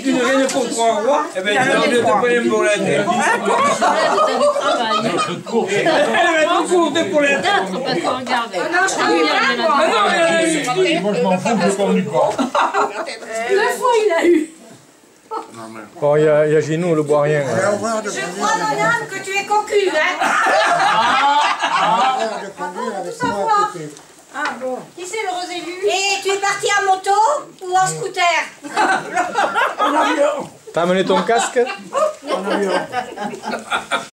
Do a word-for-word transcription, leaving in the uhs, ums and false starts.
dit qu'une reine pour trois rois, eh bien, tu as envie de te prendre une boulette. Elle avait tout courte pour les D'autres, parce qu'on regarde. Non, je t'en ai pas, moi. Moi, je m'en fous, je ne conduis pas. Deux fois, il a eu. Bon, il y a, il y a Ginou, le boit rien. Je crois, mon âme, que tu es cocu, hein. Tout savoir. Ah bon. Qui c'est le Rosélu? Et tu es parti en moto ou en scooter? T'as amené ton casque?